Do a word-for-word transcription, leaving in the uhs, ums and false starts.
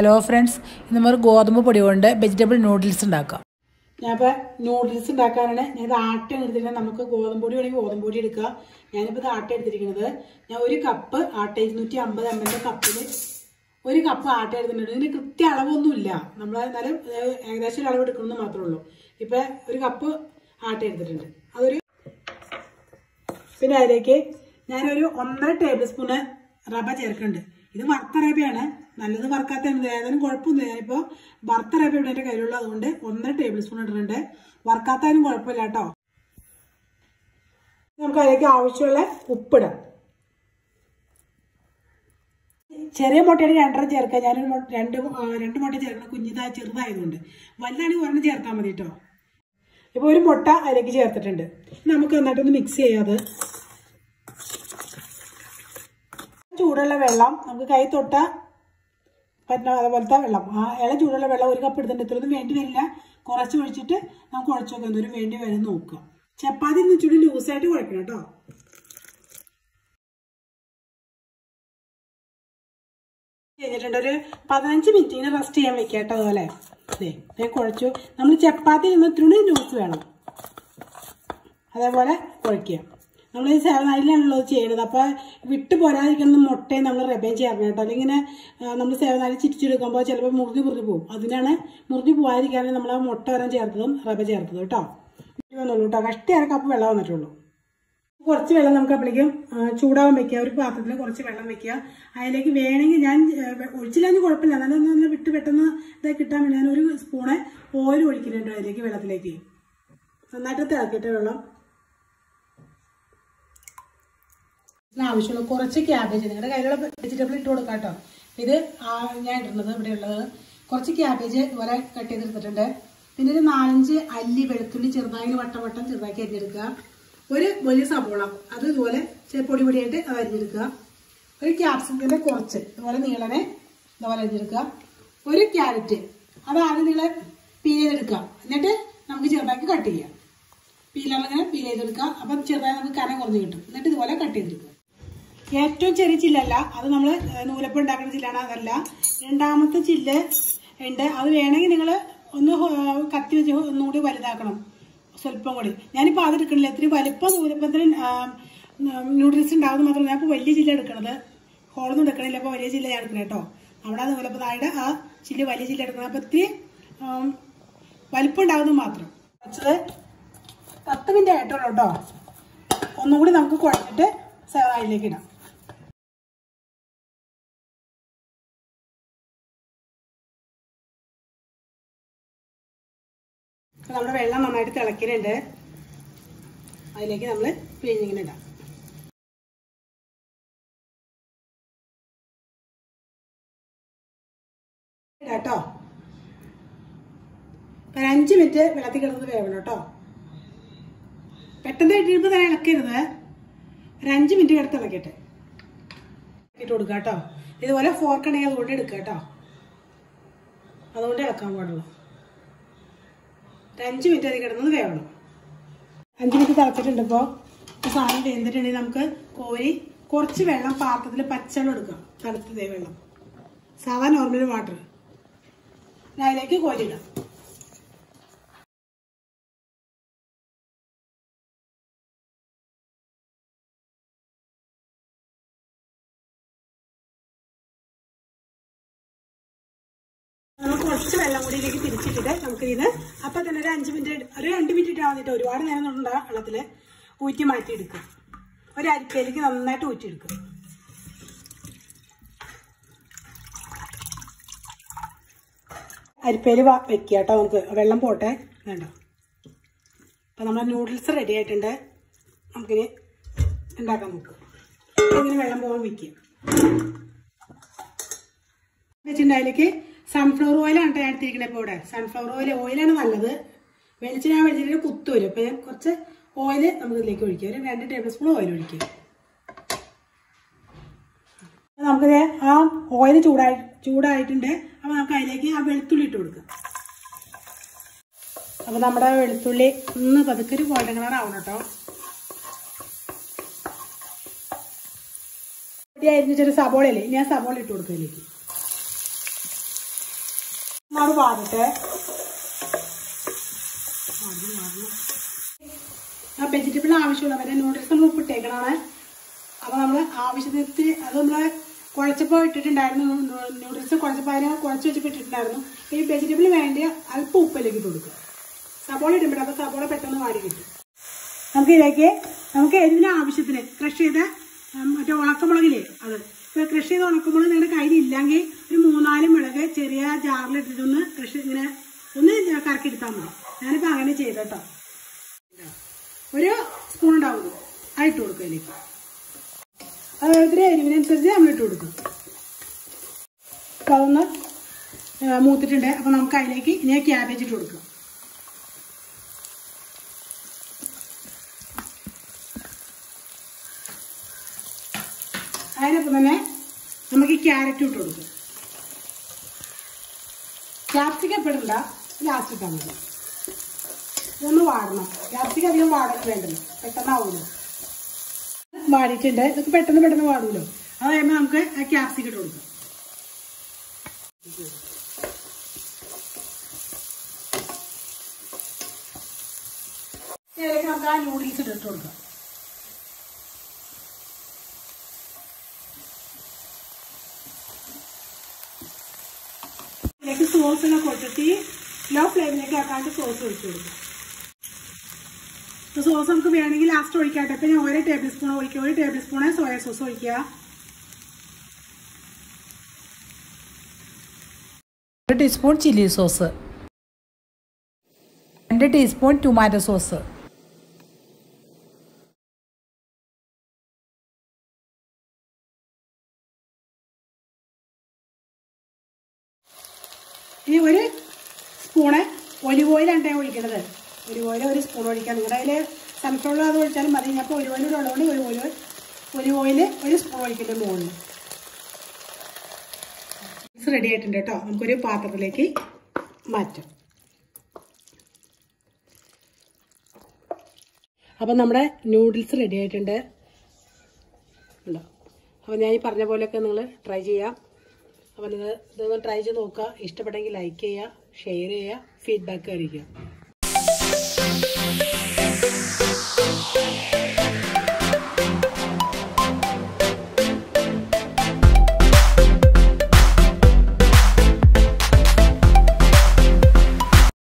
Hello friends, ഇന്ന് നമ്മൾ ഗോതമ്പ് പൊടി കൊണ്ട് വെജിറ്റബിൾ നൂഡിൽസ് ഉണ്ടാക്കാം. ഞാനിപ്പോൾ നൂഡിൽസ് ഉണ്ടാക്കാനാണ് ഞാനിത് ആട്ട എടുത്തിട്ട് നമുക്ക് ഗോതമ്പ് പൊടി വേണമെങ്കിൽ ഗോതമ്പ് പൊടി എടുക്കുക. ഞാനിപ്പോൾ ഇത് ആട്ട എടുത്തിരിക്കുന്നത്. ഞാൻ ഒരു കപ്പ് ആട്ട ഇരുന്നൂറ്റി അമ്പത് എം എൽ കപ്പിൽ ഒരു കപ്പ് ആട്ട എടുത്തിട്ടുണ്ട്. ഇതിന് കൃത്യ അളവൊന്നുമില്ല, നമ്മൾ എന്നാലും ഏകദേശം അളവ് എടുക്കണമെന്ന് മാത്രമേ ഉള്ളൂ. ഇപ്പം ഒരു കപ്പ് ആട്ട എടുത്തിട്ടുണ്ട്. അതൊരു പിന്നെ അതിലേക്ക് ഞാനൊരു ഒന്നര ടേബിൾ സ്പൂണ് റവ ചേർക്കുന്നുണ്ട്. ഇത് വറുത്ത റവയാണ്, നല്ലത് വറുക്കാത്ത ഏതായാലും കുഴപ്പമൊന്നുമില്ല. ഞാനിപ്പോൾ വറുത്ത റവ ഇവിടെ എൻ്റെ കയ്യിലുള്ളൂ, അതുകൊണ്ട് ഒന്നര ടേബിൾ സ്പൂൺ ഇടുന്നുണ്ട്. വറുക്കാത്താലും കുഴപ്പമില്ല കേട്ടോ. നമുക്ക് അതിലേക്ക് ആവശ്യമുള്ള ഉപ്പിടാം. ചെറിയ മുട്ടയുടെ രണ്ടെണ്ണം ചേർക്കാം. ഞാനൊരു രണ്ട് രണ്ട് മുട്ട ചേർക്കണം, കുഞ്ഞിതാ ചെറുതായതുകൊണ്ട്. വലുതാണെങ്കിൽ ഒരെണ്ണം ചേർത്താൽ മതി കേട്ടോ. ഇപ്പോൾ ഒരു മുട്ട അതിലേക്ക് ചേർത്തിട്ടുണ്ട്. നമുക്ക് നന്നായിട്ടൊന്ന് മിക്സ് ചെയ്യാതെ ചൂടുള്ള വെള്ളം നമുക്ക് കൈ തൊട്ട പറ്റുന്ന അതുപോലത്തെ വെള്ളം, ആ ഇളം ചൂടുള്ള വെള്ളം ഒരു കപ്പ് എടുത്തിട്ട് ഇത്രയൊന്നും വേണ്ടി വരില്ല. കുറച്ച് ഒഴിച്ചിട്ട് നമുക്ക് കുഴച്ച് നോക്കാം, എന്തോരം വേണ്ടി വരും നോക്കുക. ചപ്പാത്തി ഇച്ചിരി ലൂസായിട്ട് കുഴക്കണം കേട്ടോ. കഴിഞ്ഞിട്ടുണ്ട്. ഒരു പതിനഞ്ച് മിനിറ്റ് ഇങ്ങനെ റെസ്റ്റ് ചെയ്യാൻ വെക്കാം കേട്ടോ. അതുപോലെ അതെ ഞാൻ കുഴച്ചു. നമ്മൾ ചപ്പാത്തി നിന്ന് ഇത്തിരി ലൂസ് വേണം, അതേപോലെ കുഴയ്ക്കുക. നമ്മൾ ഈ സേവനാഴിലാണല്ലോ ചെയ്യുന്നത്. അപ്പോൾ വിട്ട് പോരാതിരിക്കുന്ന മുട്ടയും നമ്മൾ റബയും ചേർക്കണം കേട്ടോ. അല്ലെങ്കിൽ ഇങ്ങനെ നമ്മൾ സേവനാഴി ചിരിച്ചെടുക്കുമ്പോൾ ചിലപ്പോൾ മുറിഞ്ഞ് മുറിഞ്ഞ് പോകും. അതിനാണ് മുറിഞ്ഞ് പോകാതിരിക്കാനാണ് നമ്മൾ ആ മുട്ട വരാൻ ചേർത്തതും റബ ചേർത്തതും കേട്ടോ. വന്നുള്ളൂ കേട്ടോ. കഷ്ടി അര കപ്പ് വെള്ളം വന്നിട്ടുള്ളൂ. കുറച്ച് വെള്ളം നമുക്ക് അപ്പോഴേക്കും ചൂടാവാൻ വെക്കുക. ഒരു പാത്രത്തിൽ കുറച്ച് വെള്ളം വെക്കുക. അതിലേക്ക് വേണമെങ്കിൽ ഞാൻ ഒഴിച്ചില്ലെങ്കിൽ കുഴപ്പമില്ല, എന്നാലും നല്ല വിട്ട് പെട്ടെന്ന് ഇതായി കിട്ടാൻ വേണ്ടി ഞാൻ ഒരു സ്പൂണ് ഓയിൽ ഒഴിക്കുന്നുണ്ട് അതിലേക്ക്, വെള്ളത്തിലേക്ക് നന്നായിട്ട് തിളക്കിയിട്ട് വെള്ളം. ആവശ്യമുള്ള കുറച്ച് ക്യാബേജ് നിങ്ങളുടെ കയ്യിലുള്ള വെജിറ്റബിൾ ഇട്ട് കൊടുക്കാം കേട്ടോ. ഇത് ഞാൻ ഇടുന്നത് ഇവിടെ ഉള്ളത് കുറച്ച് ക്യാബേജ് ഇതുപോലെ കട്ട് ചെയ്തെടുത്തിട്ടുണ്ട്. പിന്നെ ഒരു നാലഞ്ച് അല്ലി വെളുത്തുള്ളി ചെറുതായി വട്ടം വട്ടം ചെറുതാക്കി അരിഞ്ഞെടുക്കുക. ഒരു വലിയ സബോള അത് ഇതുപോലെ പൊടി പൊടിയായിട്ട് അത് അരിഞ്ഞെടുക്കുക. ഒരു ക്യാപ്സിക്കത്തിന്റെ കുറച്ച് ഇതുപോലെ നീളനെ ഇതുപോലെ അരിഞ്ഞെടുക്കുക. ഒരു ക്യാരറ്റ് അത് ആദ്യം നിങ്ങൾ പീൽ ചെയ്തെടുക്കുക, എന്നിട്ട് നമുക്ക് ചെറുതാക്കി കട്ട് ചെയ്യാം. പീലറിങ്ങനെ പീൽ ചെയ്തെടുക്കുക. അപ്പം ചെറുതായി നമുക്ക് കനം കുറഞ്ഞ് കിട്ടും. എന്നിട്ട് ഇതുപോലെ കട്ട് ചെയ്തെടുക്കുക. ഏറ്റവും ചെറിയ ചില്ലല്ല, അത് നമ്മൾ നൂലപ്പം ഉണ്ടാക്കുന്ന ചില്ലാണ്, അതല്ല. രണ്ടാമത്തെ ചില്ല് ഉണ്ട്, അത് വേണമെങ്കിൽ നിങ്ങൾ ഒന്ന് കത്തി വെച്ച് ഒന്നുകൂടി വലുതാക്കണം, സ്വല്പം കൂടി. ഞാനിപ്പോൾ അത് എടുക്കണില്ല, ഇത്രയും വലിപ്പം നൂലപ്പത്തിന് നൂഡിൽസ് ഉണ്ടാകുന്നത് മാത്രമല്ല. ഞാൻ ഇപ്പോൾ വലിയ ചില്ല എടുക്കണത്, ഹോളൊന്നും എടുക്കണില്ല. അപ്പോൾ വലിയ ചില്ല ഞാൻ എടുക്കണം കേട്ടോ. അവിടെ നൂലപ്പത്തായുടെ ആ ചില്ല് വലിയ ചില്ല എടുക്കണം. അപ്പോൾ ഇത്തിരി വലിപ്പം ഉണ്ടാകുന്നത് മാത്രം. കുറച്ചത് പത്ത് മിനിറ്റ് ആയിട്ടുള്ളൂ കേട്ടോ. ഒന്നും കൂടി നമുക്ക് കുഴച്ചിട്ട് സേവനാഴിലേക്ക് ഇടാം. നമ്മുടെ വെള്ളം നന്നായിട്ട് തിളക്കിയിട്ടുണ്ട്. അതിലേക്ക് നമ്മൾ പിഴിഞ്ഞിങ്ങനെ ഇടാം. കേട്ടോ ഒരു അഞ്ച് മിനിറ്റ് വെള്ളത്തിൽ കിടന്നത് വേവണം കേട്ടോ. പെട്ടെന്ന് ഇട്ടിരുമ്പോൾ തന്നെ ഇളക്കരുത്. ഒരു അഞ്ച് മിനിറ്റ് കിടത്ത് ഇളക്കിയിട്ട് ഇട്ട് കൊടുക്കുക കേട്ടോ. ഇതുപോലെ ഫോർക്ക് ഉണ്ടെങ്കിൽ അതുകൊണ്ട് എടുക്കുക കേട്ടോ, അതുകൊണ്ട് ഇളക്കാൻ പാടുള്ളൂ. ഒരു അഞ്ച് മിനിറ്റ് അത് കിടന്നത് വേവണം. അഞ്ച് മിനിറ്റ് തിളച്ചിട്ടുണ്ട്. ഇപ്പോൾ സാധനം വെന്തിട്ടുണ്ടെങ്കിൽ നമുക്ക് കോരി കുറച്ച് വെള്ളം പാത്രത്തിൽ പച്ചവെള്ളം എടുക്കാം, തണുത്തതേ വെള്ളം, സാധാ നോർമൽ വാട്ടർ അതിലേക്ക് കോരിയിടാം. നമുക്ക് കുറച്ച് വെള്ളം കൂടി ഇതിലേക്ക് തിരിച്ചിട്ടിട്ട് നമുക്ക് ഇത് അപ്പം തന്നെ ഒരു അഞ്ച് മിനിറ്റ് ഒരു രണ്ട് മിനിറ്റ് ഇട്ടാൽ മതിട്ട്. ഒരുപാട് നേരം ഉണ്ടാ വെള്ളത്തിൽ ഊറ്റി മാറ്റിയെടുക്കുക. ഒരു അരിപ്പയിലേക്ക് നന്നായിട്ട് ഊറ്റിയെടുക്കുക. അരിപ്പയിൽ വെക്കുക കേട്ടോ. നമുക്ക് വെള്ളം പോട്ടെ വേണ്ട. അപ്പം നമ്മുടെ നൂഡിൽസ് റെഡി ആയിട്ടുണ്ട്. നമുക്കിനി ഉണ്ടാക്കാൻ നോക്കുക. ഇങ്ങനെ വെള്ളം പോകാൻ വയ്ക്കുക. വെച്ചിട്ടുണ്ട് അതിലേക്ക് സൺഫ്ലവർ ഓയിലാണ് ഞാൻ എടുത്തിരിക്കുന്നത്. ഇപ്പോൾ ഇവിടെ സൺഫ്ലവർ ഓയിൽ ഓയിലാണ് നല്ലത്. വെളിച്ചെണ്ണ വെളിച്ചെണ്ണ കുത്തു വരും. അപ്പോൾ ഞാൻ കുറച്ച് ഓയിൽ നമുക്ക് ഇതിലേക്ക് ഒഴിക്കുക. ഒരു രണ്ട് ടേബിൾ സ്പൂൺ ഓയിൽ ഒഴിക്കുക. നമുക്കിത് ആ ഓയിൽ ചൂടായി ചൂടായിട്ടുണ്ട്. അപ്പോൾ നമുക്ക് അതിലേക്ക് ആ വെളുത്തുള്ളി ഇട്ട് കൊടുക്കുക. അപ്പോൾ നമ്മുടെ വെളുത്തുള്ളി ഒന്ന് പതുക്കെ ഒരു ഗോൾഡൻ കളർ ആവണം കേട്ടോ. അരിഞ്ഞ ചെറിയ സബോളയല്ലേ, ഇനി ആ സബോള ഇട്ട് കൊടുക്കുക ഇതിലേക്ക്. അത് വാടട്ടെ. ആ വെജിറ്റബിൾ ആവശ്യമുള്ളവരെ നൂഡിൽസ് നമ്മൾ ഉപ്പിട്ടേക്കണാണ്. അപ്പൊ നമ്മള് ആവശ്യത്തിന് അത് നമ്മള് കുഴച്ചപ്പോ ഇട്ടിട്ടുണ്ടായിരുന്നു. നൂഡിൽസ് കുഴച്ചപ്പോ അതിന് കുഴച്ച് വെച്ചപ്പോ ഇട്ടിട്ടുണ്ടായിരുന്നു. ഈ വെജിറ്റബിൾ വേണ്ടി അല്പം ഉപ്പിലേക്ക് ഇട്ട് കൊടുക്കുക. സബോള ഇടുമ്പോൾ അപ്പൊ സബോള പെട്ടെന്ന് വാടി കിട്ടും. നമുക്ക് ഇതിലേക്ക് നമുക്ക് എരിവിന് ആവശ്യത്തിന് ക്രഷ് ചെയ്ത മറ്റേ ഉണക്കമുളകില്ലേ അത് ഇപ്പൊ ക്രഷ് ചെയ്ത ഉണക്കമുളക് നിങ്ങളുടെ കയ്യിൽ ഇല്ലെങ്കിൽ ഒരു മൂന്നാല് മുളക് ചെറിയ ജാറിലിട്ടിട്ടൊന്ന് ക്രഷ് ഇങ്ങനെ ഒന്ന് കറക്കിയെടുത്താൽ മതി. ഞാനിപ്പോ അങ്ങനെ ചെയ്തട്ടോ. ഒരു സ്പൂൺ ഉണ്ടാവുന്നു അത് ഇട്ട് കൊടുക്കും അതിലേക്ക്. അതുപോലെ എരിവിനനുസരിച്ച് നമ്മൾ ഇട്ട് കൊടുക്കും. അപ്പൊ അതൊന്ന് മൂത്തിട്ടുണ്ട്. അപ്പൊ നമുക്ക് അതിലേക്ക് ഇനി ക്യാബേജ് ഇട്ട് കൊടുക്കാം. അതിനൊപ്പം തന്നെ നമുക്ക് ഈ ക്യാരറ്റ് ഇട്ട് കൊടുക്കും. ക്യാപ്സിക്കം ഇപ്പിടണ്ട, ലാസ്റ്റ് ഇട്ടാൽ മതി. ഇതൊന്ന് വാടണം. ക്യാപ്സിക്കം അധികം വാടണം വേണ്ടല്ലോ, പെട്ടെന്നാവുമല്ലോ. വാടിയിട്ടുണ്ട്. ഇതൊക്കെ പെട്ടെന്ന് പെട്ടെന്ന് വാടുമല്ലോ. അത് കഴിയുമ്പോൾ നമുക്ക് ആ ക്യാപ്സിക്കം ഇട്ട് കൊടുക്കാം. ഇതിലേക്ക് നമുക്ക് ആ നൂഡിൽസ് ഇട്ടിട്ട് കൊടുക്കാം. ഇതിലേക്ക് സോസിനെ കൊട്ടിട്ട് ലോ ഫ്ലെയിമിലേക്ക് ആക്കാണ്ട് സോസ് ഒഴിച്ചു കൊടുക്കാം. സോസ് നമുക്ക് വേണമെങ്കിൽ ലാസ്റ്റ് ഒഴിക്കാട്ടെ. ഇപ്പൊ ഞാൻ ഒരു ടേബിൾ സ്പൂൺ ഒഴിക്കുക. ഒരു ടേബിൾ സ്പൂണ് സോയ സോസ് ഒഴിക്കുക. ഒരു ടീസ്പൂൺ ചില്ലി സോസ്, രണ്ട് ടീസ്പൂൺ ടൊമാറ്റോ സോസ്, ഇനി ഒരു സ്പൂണ് ഒലിവ് ഓയിലാണ് ഞാൻ ഒഴിക്കുന്നത്. ഒലിവ് ഓയിൽ ഒരു സ്പൂൺ ഒഴിക്കാം. നിങ്ങളുടെ അതിൽ സൺഫ്ലവർ അത് ഒഴിച്ചാലും മതി. ഞാൻ ഇപ്പോൾ ഒലിവ് ഓയിൽ ഉള്ളതുകൊണ്ട് ഒരു ഓയിൽ ഒലിവ് ഓയിൽ ഒരു സ്പൂൺ ഒഴിക്കുന്നുണ്ട് മുകളിൽ. റെഡി ആയിട്ടുണ്ട് കേട്ടോ. നമുക്കൊരു പാത്രത്തിലേക്ക് മാറ്റാം. അപ്പം നമ്മുടെ നൂഡിൽസ് റെഡി ആയിട്ടുണ്ട്. ഉണ്ടോ? അപ്പം ഞാൻ ഈ പറഞ്ഞ പോലെയൊക്കെ നിങ്ങൾ ട്രൈ ചെയ്യാം. അപ്പോൾ നിങ്ങൾ ഇതൊന്ന് ട്രൈ ചെയ്ത് നോക്കുക. ഇഷ്ടപ്പെട്ടെങ്കിൽ ലൈക്ക് ചെയ്യുക, ഷെയർ ചെയ്യുക, ഫീഡ്ബാക്ക് അറിയിക്കുക.